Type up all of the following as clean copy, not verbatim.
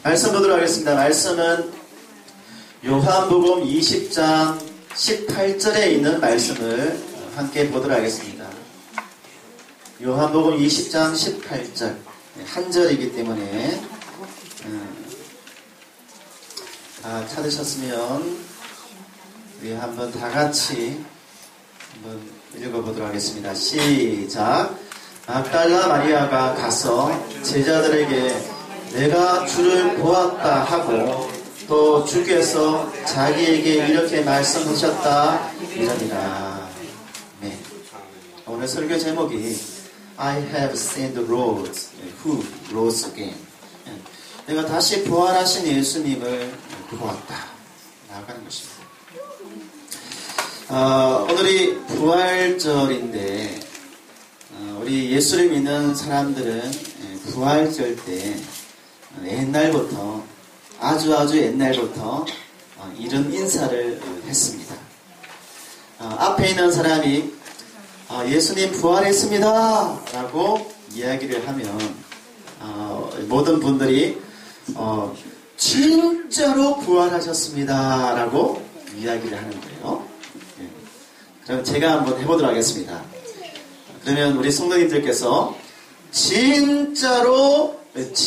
말씀 보도록 하겠습니다. 말씀은 요한복음 20장 18절에 있는 말씀을 함께 보도록 하겠습니다. 요한복음 20장 18절 한 절이기 때문에 찾으셨으면 우리 한번 다 같이 한번 읽어보도록 하겠습니다. 시작. 막달라 마리아가 가서 제자들에게 내가 주를 보았다 하고 또 주께서 자기에게 이렇게 말씀하셨다 이러니라. 네. 오늘 설교 제목이 I have seen the Lord who rose again. 내가 다시 부활하신 예수님을 보았다 나아가는 것입니다. 오늘이 부활절인데 우리 예수를 믿는 사람들은 부활절 때 옛날부터 아주 옛날부터 이런 인사를 했습니다. 앞에 있는 사람이 예수님 부활했습니다 라고 이야기를 하면 모든 분들이 진짜로 부활하셨습니다 라고 이야기를 하는 거예요. 그럼 제가 한번 해보도록 하겠습니다. 그러면 우리 성도님들께서 진짜로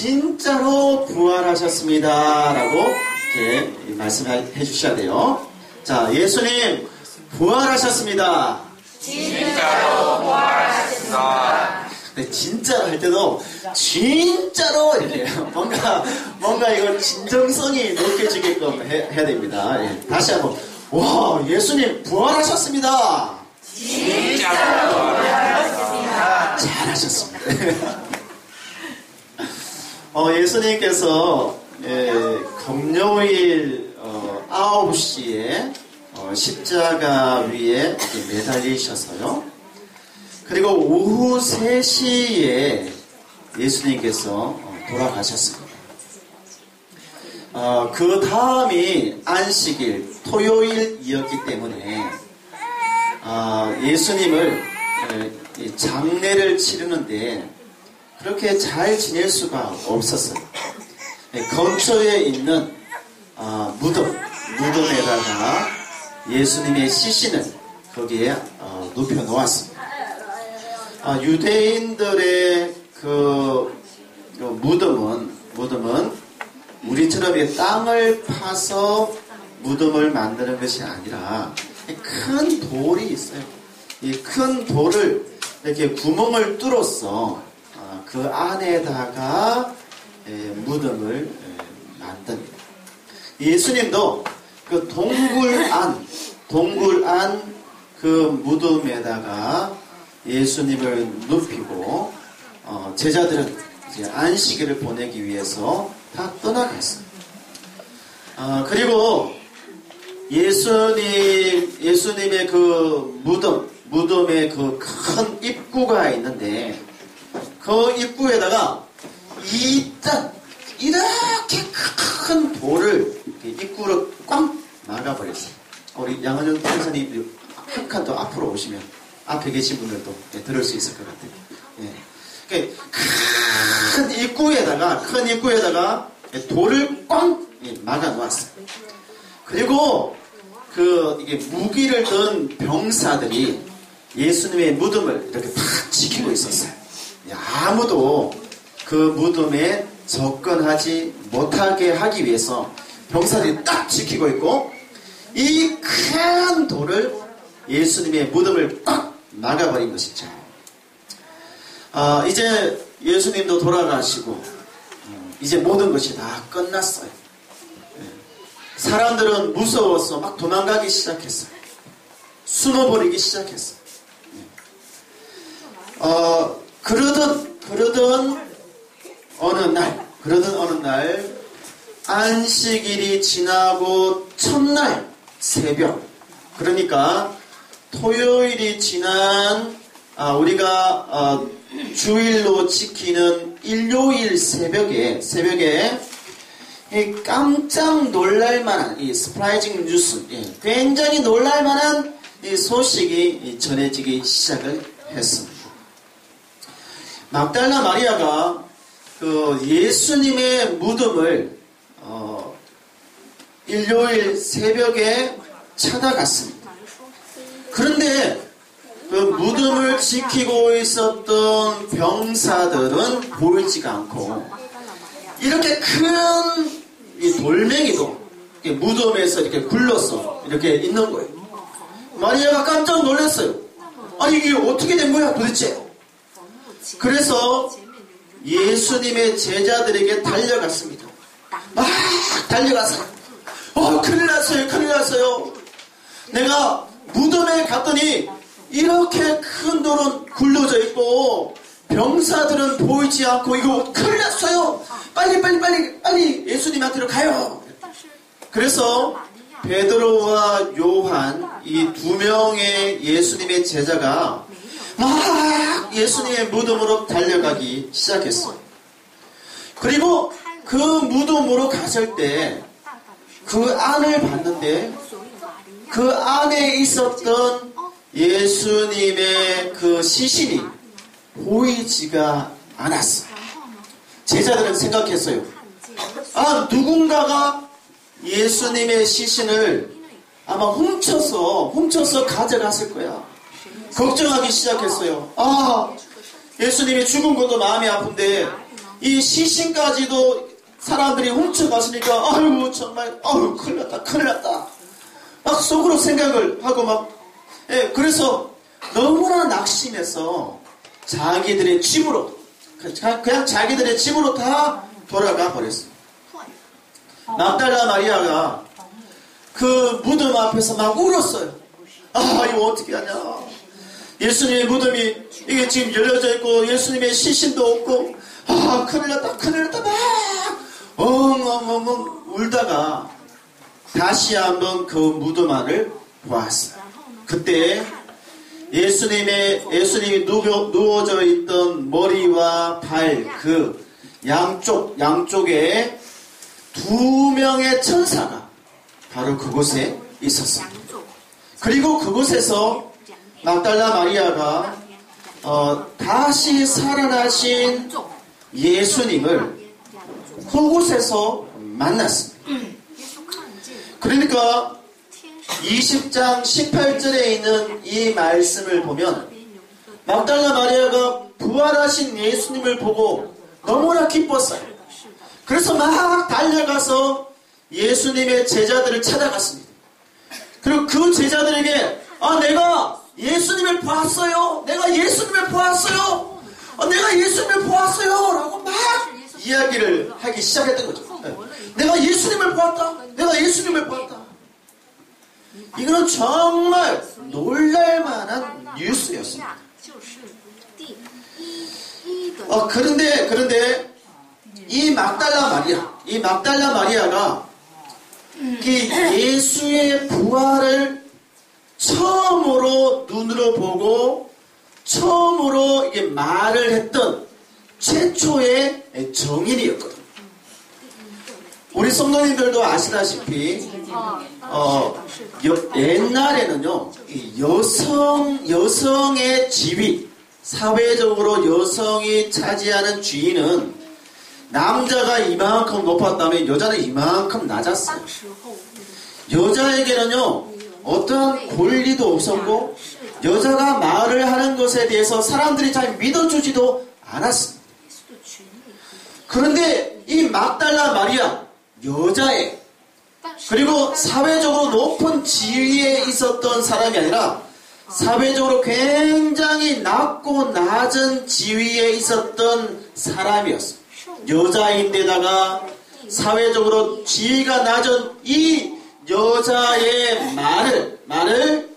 부활하셨습니다 라고 이렇게 말씀해 주셔야 돼요. 자, 예수님 부활하셨습니다. 진짜로 부활하셨습니다. 네, 진짜로 할 때도 진짜로 이렇게 뭔가 이거 진정성이 느껴지게끔 해야 됩니다. 예, 다시 한번 와, 예수님 부활하셨습니다. 진짜로 부활하셨습니다. 잘하셨습니다. 예수님께서 금요일 9시에 십자가 위에 매달리셔서요. 그리고 오후 3시에 예수님께서 돌아가셨습니다. 그 다음이 안식일, 토요일이었기 때문에 예수님을 장례를 치르는데 그렇게 잘 지낼 수가 없었어요. 근처에 있는 무덤에다가 예수님의 시신을 거기에 눕혀 놓았습니다. 유대인들의 그 무덤은 우리처럼 땅을 파서 무덤을 만드는 것이 아니라 큰 돌이 있어요. 이 큰 돌을 이렇게 구멍을 뚫어서 그 안에다가 무덤을 만듭니다. 예수님도 그 동굴 안 그 무덤에다가 예수님을 눕히고 제자들은 이제 안식일을 보내기 위해서 다 떠나갔어요. 그리고 예수님의 그 무덤에 그 큰 입구가 있는데 그 입구에다가 이렇게 큰 돌을 입구로 꽉 막아버렸어요. 우리 양은영 판사님 한 칸 더 앞으로 오시면 앞에 계신 분들도 들을 수 있을 것 같아요. 큰 입구에다가 돌을 꽉 막아 놓았어요. 그리고 이게 무기를 든 병사들이 예수님의 무덤을 이렇게 다 지키고 있었어요. 아무도 그 무덤에 접근하지 못하게 하기 위해서 병사들이 딱 지키고 있고 이 큰 돌을 예수님의 무덤을 꽉 막아버린 것이죠. 이제 예수님도 돌아가시고 이제 모든 것이 다 끝났어요. 사람들은 무서워서 막 도망가기 시작했어요. 숨어버리기 시작했어요. 그러던 어느 날 안식일이 지나고 첫날 새벽, 그러니까 토요일이 지난 우리가 주일로 지키는 일요일 새벽에 깜짝 놀랄만한 이 스프라이징 뉴스, 굉장히 놀랄만한 이 소식이 전해지기 시작을 했습니다. 막달라 마리아가 그 예수님의 무덤을 일요일 새벽에 찾아갔습니다. 그런데 그 무덤을 지키고 있었던 병사들은 보이지가 않고 이렇게 큰 이 돌멩이도 이렇게 무덤에서 이렇게 굴러서 이렇게 있는 거예요. 마리아가 깜짝 놀랐어요. 아니 이게 어떻게 된 거야 도대체? 그래서 예수님의 제자들에게 달려갔습니다. 막 달려가서 큰일 났어요, 큰일 났어요. 내가 무덤에 갔더니 이렇게 큰 돌은 굴러져 있고 병사들은 보이지 않고 이거 큰일 났어요. 빨리 예수님한테로 가요. 그래서 베드로와 요한 이 두 명의 예수님의 제자가 막 예수님의 무덤으로 달려가기 시작했어요. 그리고 그 무덤으로 갔을 때 그 안을 봤는데 그 안에 있었던 예수님의 그 시신이 보이지가 않았어요. 제자들은 생각했어요. 누군가가 예수님의 시신을 아마 훔쳐서 가져갔을 거야. 걱정하기 시작했어요. 예수님이 죽은 것도 마음이 아픈데 이 시신까지도 사람들이 훔쳐갔으니까 정말 큰일 났다. 막 속으로 생각을 하고 그래서 너무나 낙심해서 자기들의 집으로 그냥 자기들의 집으로 다 돌아가 버렸어요. 막달라 마리아가 그 무덤 앞에서 막 울었어요. 이거 어떻게 하냐. 예수님의 무덤이 이게 지금 열려져 있고 예수님의 시신도 없고 큰일 났다 막 엉엉엉 울다가 다시 한번 그 무덤 안을 보았어요. 그때 예수님이 누워져 있던 머리와 발 그 양쪽에 두 명의 천사가 바로 그곳에 있었습니다. 그리고 그곳에서 막달라 마리아가 다시 살아나신 예수님을 그곳에서 만났습니다. 그러니까 20장 18절에 있는 이 말씀을 보면 막달라 마리아가 부활하신 예수님을 보고 너무나 기뻤어요. 그래서 막 달려가서 예수님의 제자들을 찾아갔습니다. 그리고 그 제자들에게 내가 예수님을 보았어요. 내가 예수님을 보았어요. 라고 막 이야기를 하기 시작했던 거죠. 내가 예수님을 보았다. 이거는 정말 놀랄만한 뉴스였습니다. 그런데 이 막달라 마리아가 예수의 부활을 처음으로 눈으로 보고 처음으로 이게 말을 했던 최초의 정인이었거든요. 우리 성도님들도 아시다시피 옛날에는요 여성의 지위, 사회적으로 여성이 차지하는 지위는 남자가 이만큼 높았다면 여자는 이만큼 낮았어요. 여자에게는요 어떤 권리도 없었고 여자가 말을 하는 것에 대해서 사람들이 잘 믿어주지도 않았습니다. 그런데 이 막달라 마리아 여자애 그리고 사회적으로 높은 지위에 있었던 사람이 아니라 사회적으로 굉장히 낮고 낮은 지위에 있었던 사람이었어요. 여자인데다가 사회적으로 지위가 낮은 이 여자의 말을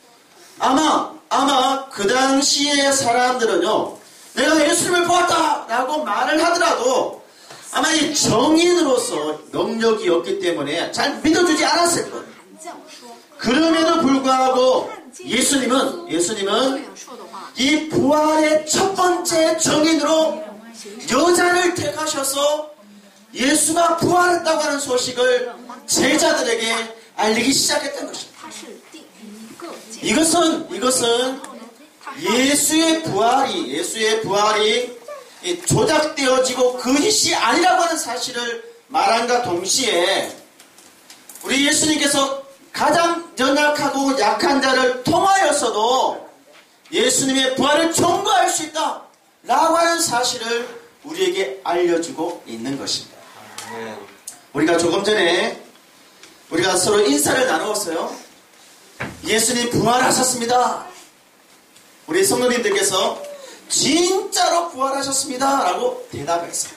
아마 그 당시의 사람들은요 내가 예수님을 보았다 라고 말을 하더라도 아마 이 정인으로서 능력이 없기 때문에 잘 믿어주지 않았을 거예요. 그럼에도 불구하고 예수님은 이 부활의 첫 번째 정인으로 여자를 택하셔서 예수가 부활했다고 하는 소식을 제자들에게 알리기 시작했던 것입니다. 이것은 예수의 부활이 조작되어지고 거짓이 아니라고 하는 사실을 말함과 동시에 우리 예수님께서 가장 연약하고 약한 자를 통하여서도 예수님의 부활을 청구할 수 있다 라고 하는 사실을 우리에게 알려주고 있는 것입니다. 우리가 조금 전에 우리가 서로 인사를 나누었어요. 예수님 부활하셨습니다. 우리 성도님들께서 진짜로 부활하셨습니다 라고 대답했어요.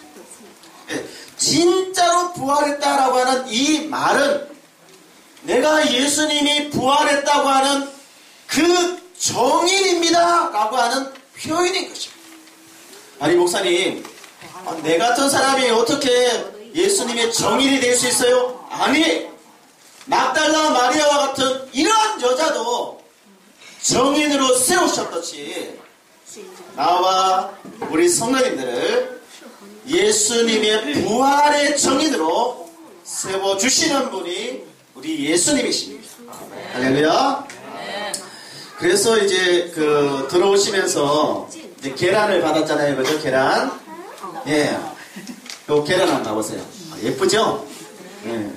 진짜로 부활했다라고 하는 이 말은 내가 예수님이 부활했다고 하는 그 정인입니다 라고 하는 표현인 것입니다. 아니 목사님, 내 같은 사람이 어떻게 예수님의 정인이 될 수 있어요? 아니, 막달라 마리아와 같은 이러한 여자도 정인으로 세우셨듯이 나와 우리 성도님들을 예수님의 부활의 정인으로 세워주시는 분이 우리 예수님이십니다. 할렐루야. 그래서 이제 들어오시면서 이제 계란을 받았잖아요. 그죠? 계란. 예. 요 계란 한번 봐보세요. 예쁘죠? 예.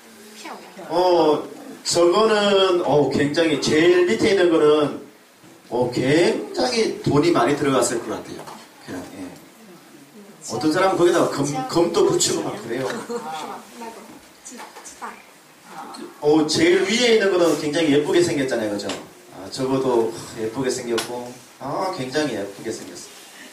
저거는, 굉장히, 제일 밑에 있는 거는, 굉장히 돈이 많이 들어갔을 것 같아요. 계란, 예. 어떤 사람은 거기다가 금도 붙이고 막 그래요. 제일 위에 있는 거는 굉장히 예쁘게 생겼잖아요. 그죠? 저거도 예쁘게 생겼고, 굉장히 예쁘게 생겼어요.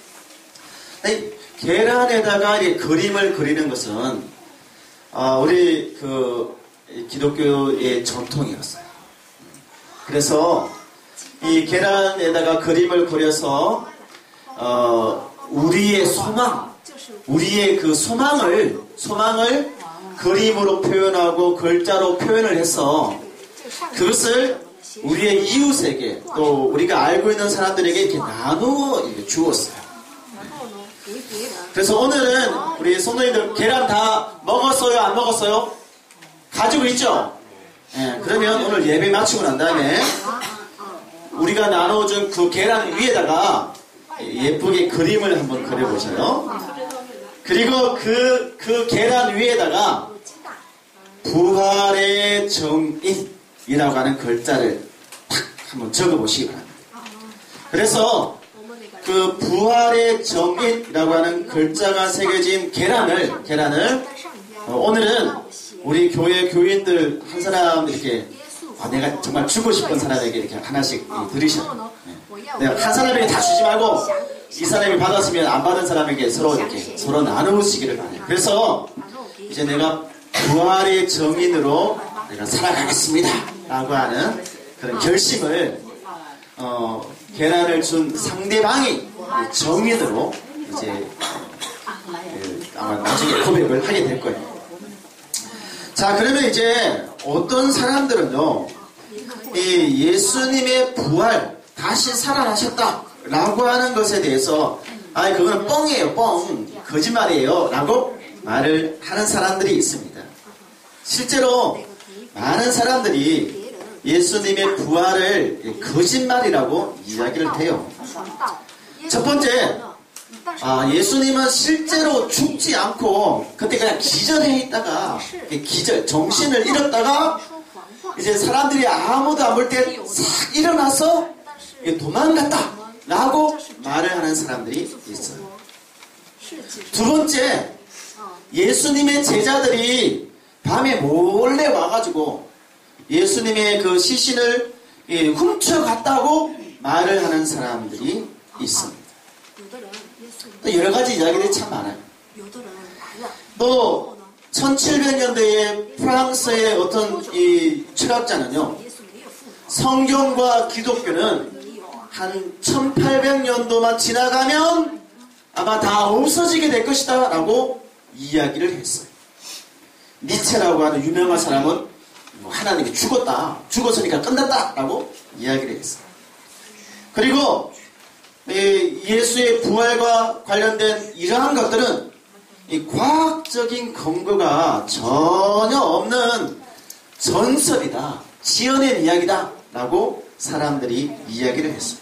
계란에다가 이 그림을 그리는 것은, 우리 기독교의 전통이었어요. 그래서 이 계란에다가 그림을 그려서, 우리의 소망, 우리의 그 소망을 그림으로 표현하고 글자로 표현을 해서 그것을 우리의 이웃에게 또 우리가 알고 있는 사람들에게 이렇게 나누어 주었어요. 그래서 오늘은 우리 성도님들 계란 다 먹었어요? 안 먹었어요? 가지고 있죠? 예, 그러면 오늘 예배 마치고 난 다음에 우리가 나눠준 그 계란 위에다가 예쁘게 그림을 한번 그려보세요. 그리고 그 계란 위에다가 부활의 정인이라고 하는 글자를 탁 한번 적어보시기 바랍니다. 그래서 그 부활의 정인이라고 하는 글자가 새겨진 계란을 오늘은 우리 교회 교인들 한 사람 이렇게 내가 정말 주고 싶은 사람에게 이렇게 하나씩 드리셔요. 내가 한 사람에게 다 주지 말고 이 사람이 받았으면 안 받은 사람에게 서로 나누시기를 바래요. 그래서 이제 내가 부활의 정인으로 내가 살아가겠습니다 라고 하는 그런 결심을 계란을 준 상대방이 정인으로 이제 아마 나중에 고백을 하게 될 거예요. 자, 그러면 이제 어떤 사람들은요, 이 예수님의 부활, 다시 살아나셨다 라고 하는 것에 대해서 그거는 뻥이에요, 뻥, 거짓말이에요 라고 말을 하는 사람들이 있습니다. 실제로 많은 사람들이 예수님의 부활을 거짓말이라고 이야기를 해요. 첫 번째, 예수님은 실제로 죽지 않고 그때 그냥 기절해 있다가 정신을 잃었다가 이제 사람들이 아무도 안 볼 때 싹 일어나서 도망갔다 라고 말을 하는 사람들이 있어요. 두 번째, 예수님의 제자들이 밤에 몰래 와가지고 예수님의 그 시신을 훔쳐갔다고 말을 하는 사람들이 있습니다. 여러 가지 이야기들이 참 많아요. 또 1700년대에 프랑스의 어떤 이 철학자는요, 성경과 기독교는 한 1800년도만 지나가면 아마 다 없어지게 될 것이다 라고 이야기를 했어요. 니체라고 하는 유명한 사람은 하나님이 죽었으니까 끝났다 라고 이야기를 했어요. 그리고 예수의 부활과 관련된 이러한 것들은 이 과학적인 근거가 전혀 없는 전설이다, 지어낸 이야기다 라고 사람들이 이야기를 했어요.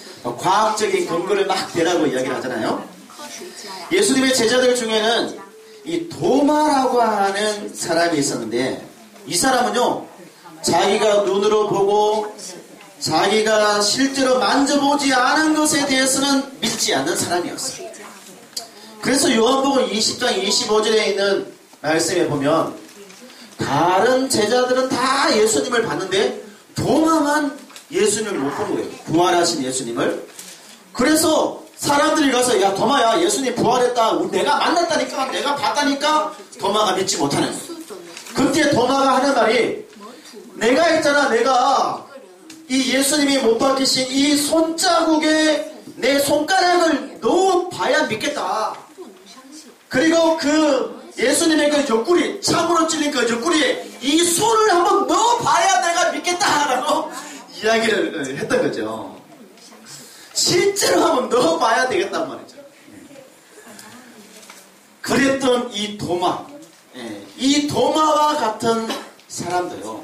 과학적인 근거를 막 대라고 이야기를 하잖아요. 예수님의 제자들 중에는 이 도마라고 하는 사람이 있었는데, 이 사람은요, 자기가 눈으로 보고 자기가 실제로 만져보지 않은 것에 대해서는 믿지 않는 사람이었어요. 그래서 요한복음 20장 25절에 있는 말씀에 보면 다른 제자들은 다 예수님을 봤는데 도마만 예수님을 못 본 거예요. 부활하신 예수님을. 그래서 사람들이 가서 야 도마야 예수님 부활했다. 내가 만났다니까 내가 봤다니까. 도마가 믿지 못하는 거예요. 그때 도마가 하는 말이 내가 있잖아 내가 이 예수님이 못 박히신 이 손자국에 내 손가락을 넣어봐야 믿겠다. 그리고 그 예수님의 그 옆구리 참으로 찔린 그 옆구리에 이 손을 한번 넣어봐야 내가 믿겠다라고 이야기를 했던 거죠. 실제로 한번 넣어봐야 되겠단 말이죠. 그랬던 이 도마, 이 도마와 같은 사람도요,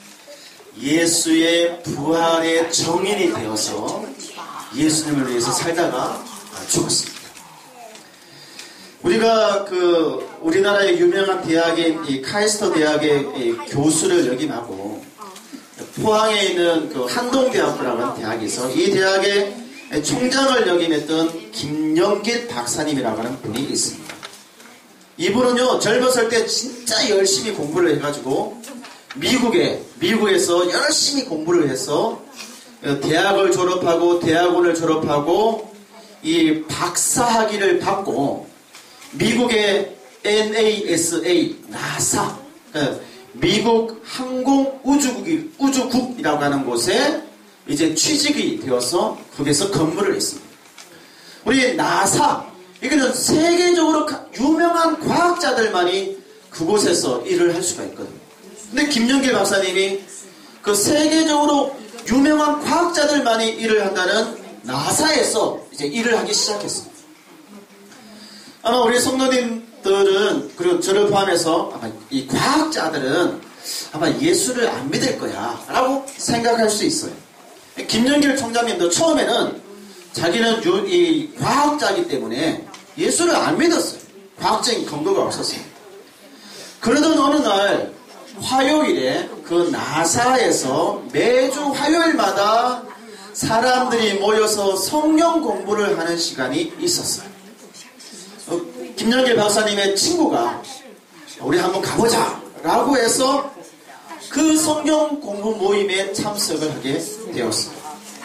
예수의 부활의 정인이 되어서 예수님을 위해서 살다가 죽었습니다. 우리가 우리나라의 유명한 대학인 이 카이스트 대학의 교수를 역임하고 포항에 있는 그 한동대학교라고 하는 대학이 있어 이 대학의 총장을 역임했던 김영길 박사님이라고 하는 분이 있습니다. 이분은요 젊었을 때 진짜 열심히 공부를 해가지고 미국에서 열심히 공부를 해서 대학을 졸업하고 대학원을 졸업하고 이 박사학위를 받고 미국의 NASA 미국 항공우주국이라고 하는 곳에 이제 취직이 되어서 거기서 근무를 했습니다. 우리 나사 이거는 세계적으로 유명한 과학자들만이 그곳에서 일을 할 수가 있거든요. 근데 김영길 박사님이 그 세계적으로 유명한 과학자들만이 일을 한다는 나사에서 이제 일을 하기 시작했습니다. 아마 우리 성도님들은 그리고 저를 포함해서 아마 이 과학자들은 아마 예수를 안 믿을 거야 라고 생각할 수 있어요. 김영길 총장님도 처음에는 자기는 이 과학자이기 때문에 예수를 안 믿었어요. 과학적인 근거가 없었어요. 그러던 어느 날 화요일에 그 나사에서 매주 화요일마다 사람들이 모여서 성경 공부를 하는 시간이 있었어요. 김영길 박사님의 친구가 우리 한번 가보자 라고 해서 그 성경 공부 모임에 참석을 하게 되었습니다.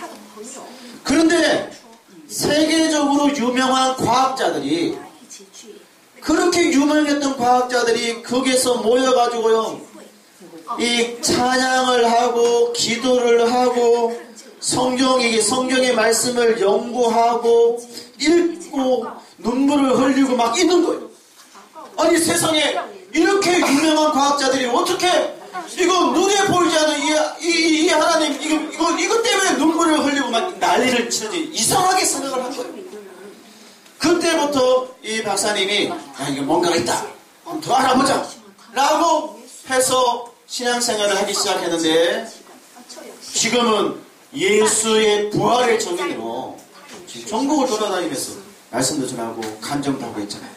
그런데 세계적으로 유명한 과학자들이 그렇게 유명했던 과학자들이 거기에서 모여가지고요 이 찬양을 하고 기도를 하고 성경의 말씀을 연구하고 읽고 눈물을 흘리고 막 있는 거예요. 아니 세상에 이렇게 유명한 과학자들이 어떻게 이거 눈에 보이지 않는 이 하나님 이거 때문에 눈물을 흘리고 막 난리를 치는지 이상하게 생각을 한 거예요. 그때부터 이 박사님이 이게 뭔가가 있다. 한번 더 알아보자 라고 해서 신앙생활을 하기 시작했는데 지금은 예수의 부활의 정인으로 지금 전국을 돌아다니면서 말씀도 전하고 간증도 하고 있잖아요.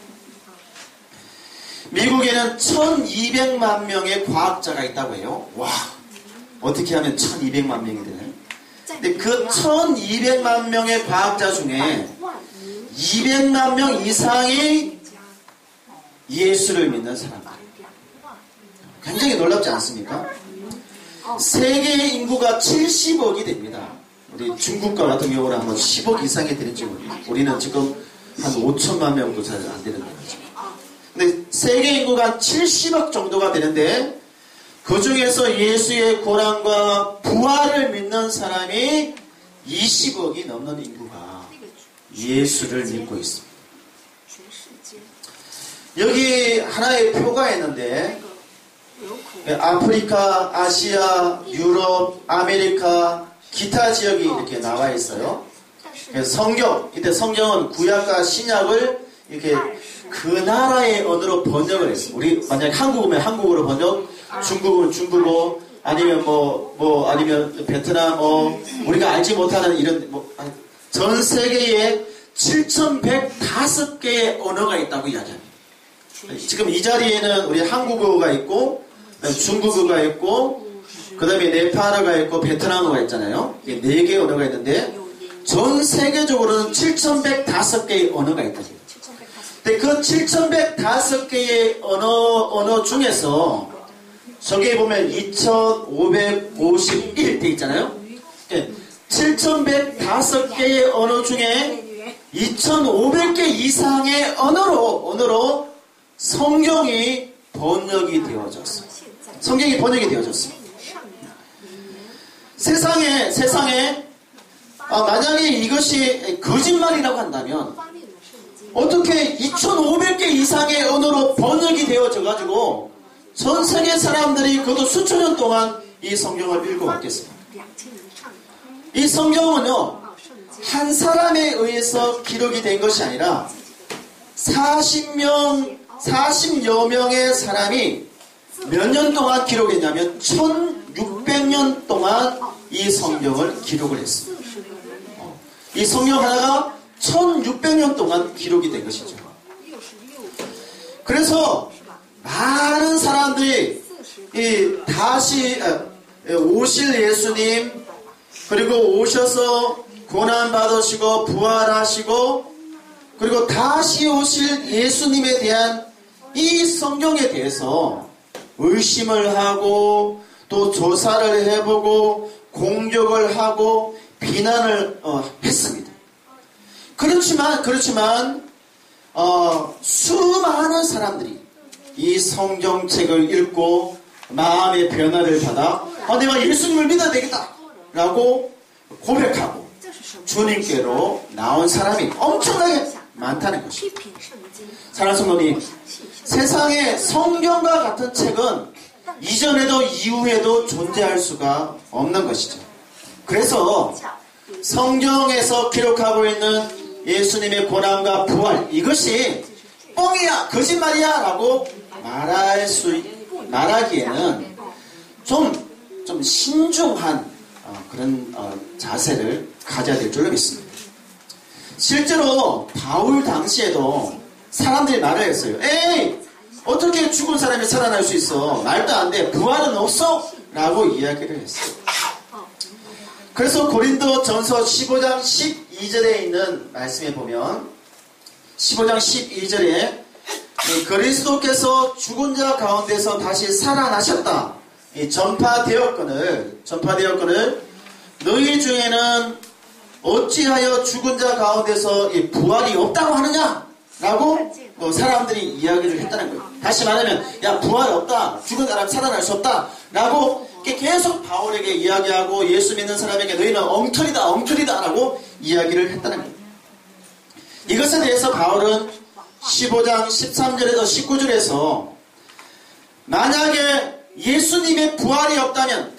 미국에는 1200만 명의 과학자가 있다고 해요. 와, 어떻게 하면 1200만 명이 되나요? 근데 그 1200만 명의 과학자 중에 200만 명 이상이 예수를 믿는 사람들. 굉장히 놀랍지 않습니까? 세계 인구가 70억이 됩니다. 우리 중국과 같은 경우는 한번 10억 이상이 되는지 우리는 지금 한 5천만 명도 잘 안 되는 거죠. 근데 세계 인구가 70억 정도가 되는데 그 중에서 예수의 고난과 부활을 믿는 사람이 20억이 넘는 인구가 예수를 믿고 있습니다. 여기 하나의 표가 있는데 아프리카, 아시아, 유럽, 아메리카, 기타 지역이 이렇게 나와 있어요. 성경, 이때 성경은 구약과 신약을 이렇게 그 나라의 언어로 번역을 했어요. 우리 만약에 한국어면 한국어로 번역, 중국어는 중국어, 아니면 아니면 베트남, 우리가 알지 못하는 이런 전 세계에 7,105개의 언어가 있다고 이야기합니다. 지금 이 자리에는 우리 한국어가 있고 중국어가 있고 그 다음에 네팔어가 있고 베트남어가 있잖아요. 이게 4개의 언어가 있는데 전 세계적으로는 7,105개의 언어가 있다. 근데 그 7,105개의 언어 중에서 저기에 보면 2,551 돼 있잖아요. 7,105개의 언어 중에 2,500개 이상의 언어로 성경이 번역이 되어졌어요. 성경이 번역이 되어졌어요. 세상에 만약에 이것이 거짓말이라고 한다면 어떻게 2,500개 이상의 언어로 번역이 되어져가지고 전 세계 사람들이 그것도 수천 년 동안 이 성경을 읽어왔겠습니다. 이 성경은요, 한 사람에 의해서 기록이 된 것이 아니라 40여 명의 사람이 몇 년 동안 기록했냐면 1600년 동안 이 성경을 기록을 했습니다. 이 성경 하나가 1600년 동안 기록이 된 것이죠. 그래서 많은 사람들이 다시 오실 예수님, 그리고 오셔서 고난받으시고 부활하시고 그리고 다시 오실 예수님에 대한 이 성경에 대해서 의심을 하고 또 조사를 해보고 공격을 하고 비난을 했습니다. 그렇지만 수많은 사람들이 이 성경책을 읽고 마음의 변화를 받아 내가 예수님을 믿어야 되겠다 라고 고백하고 주님께로 나온 사람이 엄청나게 많다는 것입니다. 사랑하는 성도님, 세상에 성경과 같은 책은 이전에도 이후에도 존재할 수가 없는 것이죠. 그래서 성경에서 기록하고 있는 예수님의 고난과 부활, 이것이 뻥이야, 거짓말이야 라고 말하기에는 좀 신중한 그런 자세를 가져야 될 줄로 믿습니다. 실제로 바울 당시에도 사람들이 말을 했어요. 에이, 어떻게 죽은 사람이 살아날 수 있어? 말도 안 돼. 부활은 없어? 라고 이야기를 했어요. 그래서 고린도전서 15장 12절에 있는 말씀에 보면 15장 12절에 그리스도께서 죽은 자 가운데서 다시 살아나셨다. 전파되었거늘 너희 중에는 어찌하여 죽은 자 가운데서 부활이 없다고 하느냐? 라고 사람들이 이야기를 했다는 거예요. 다시 말하면 야, 부활 없다, 죽은 사람 살아날 수 없다 라고 계속 바울에게 이야기하고 예수 믿는 사람에게 너희는 엉터리다 라고 이야기를 했다는 거예요. 이것에 대해서 바울은 15장 13절에서 19절에서 만약에 예수님의 부활이 없다면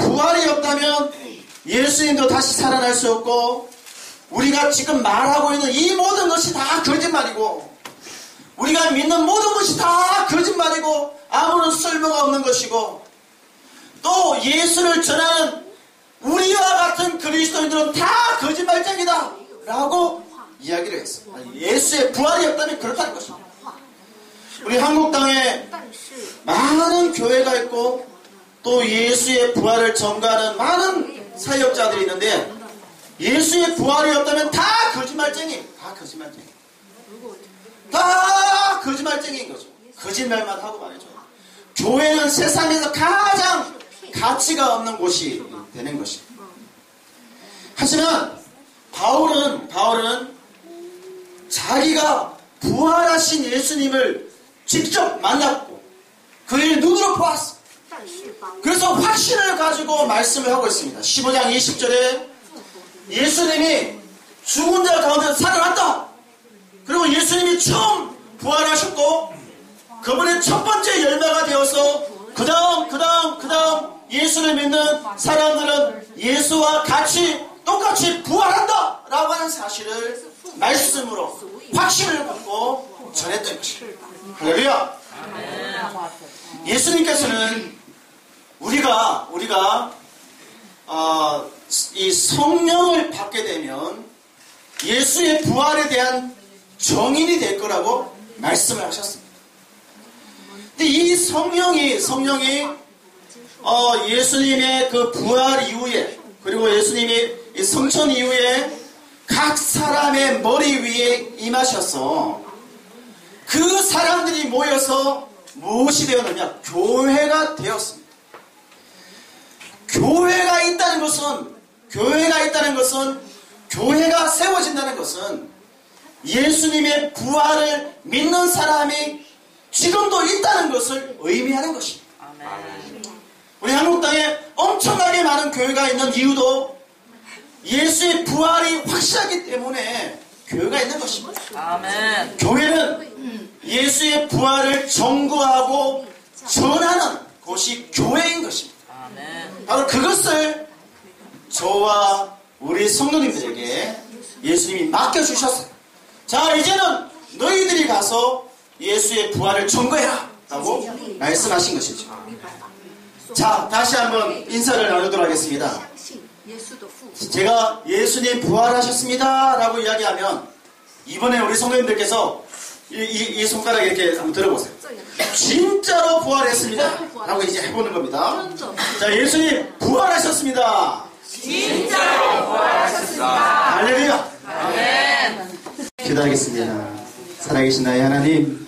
예수님도 다시 살아날 수 없고 우리가 지금 말하고 있는 이 모든 것이 다 거짓말이고 우리가 믿는 모든 것이 다 거짓말이고 아무런 쓸모가 없는 것이고 또 예수를 전하는 우리와 같은 그리스도인들은 다 거짓말쟁이다 라고 이야기를 했어요. 예수의 부활이 없다면 그렇다는 것입니다. 우리 한국 땅에 많은 교회가 있고 또 예수의 부활을 전가하는 많은 사역자들이 있는데 예수의 부활이 없다면 다 거짓말쟁이인 거죠. 거짓말만 하고 말이죠. 교회는 세상에서 가장 가치가 없는 곳이 되는 것입니다. 하지만 바울은 자기가 부활하신 예수님을 직접 만났고 그의 눈으로 보았어. 그래서 확신을 가지고 말씀을 하고 있습니다. 15장 20절에 예수님이 죽은 자 가운데 살아났다. 그리고 예수님이 처음 부활하셨고 그분의 첫 번째 열매가 되어서 그 다음 예수를 믿는 사람들은 예수와 똑같이 부활한다 라고 하는 사실을 말씀으로 확신을 갖고 전했던 것입니다. 할렐루야. 예수님께서는 우리가 이 성령을 받게 되면 예수의 부활에 대한 정인이 될 거라고 말씀을 하셨습니다. 근데 이 성령이 예수님의 그 부활 이후에, 그리고 예수님이 이 성천 이후에 각 사람의 머리 위에 임하셔서 그 사람들이 모여서 무엇이 되었느냐? 교회가 되었습니다. 교회가 있다는 것은, 교회가 세워진다는 것은 예수님의 부활을 믿는 사람이 지금도 있다는 것을 의미하는 것입니다. 우리 한국 땅에 엄청나게 많은 교회가 있는 이유도 예수의 부활이 확실하기 때문에 교회가 있는 것입니다. 아멘. 교회는 예수의 부활을 전거하고 전하는 곳이 교회인 것입니다. 아멘. 바로 그것을 저와 우리 성도님들에게 예수님이 맡겨주셨어요. 자, 이제는 너희들이 가서 예수의 부활을 전거해라 라고 말씀하신 것이죠. 자, 다시 한번 인사를 나누도록 하겠습니다. 제가 예수님 부활하셨습니다 라고 이야기하면 이번에 우리 성도님들께서 이 손가락 이렇게 한번 들어보세요. 진짜로 부활했습니다 라고 이제 해보는 겁니다. 자, 예수님 부활하셨습니다. 진짜로 부활하셨습니다. 할렐루야. 아멘. 기도하겠습니다. 살아계신 나의 하나님,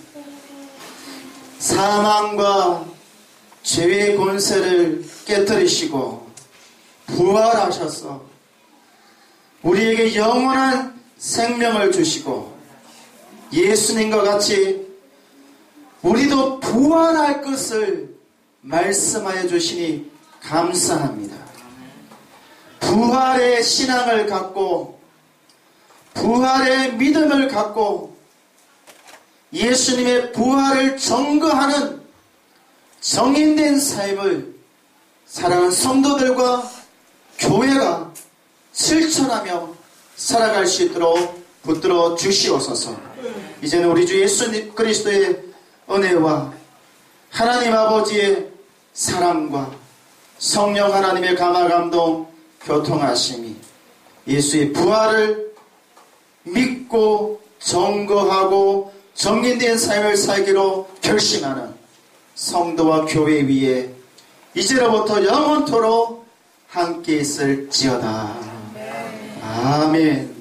사망과 죄의 권세를 깨뜨리시고 부활하셔서 우리에게 영원한 생명을 주시고 예수님과 같이 우리도 부활할 것을 말씀하여 주시니 감사합니다. 부활의 신앙을 갖고 부활의 믿음을 갖고 예수님의 부활을 전거하는 정인된 삶을 사랑하는 성도들과 교회가 실천하며 살아갈 수 있도록 붙들어 주시옵소서. 이제는 우리 주 예수 그리스도의 은혜와 하나님 아버지의 사랑과 성령 하나님의 감화 감동 교통하심이 예수의 부활을 믿고 정거하고 정인된 삶을 살기로 결심하는 성도와 교회 위에 이제로부터 영원토록 함께 있을지어다. 아멘.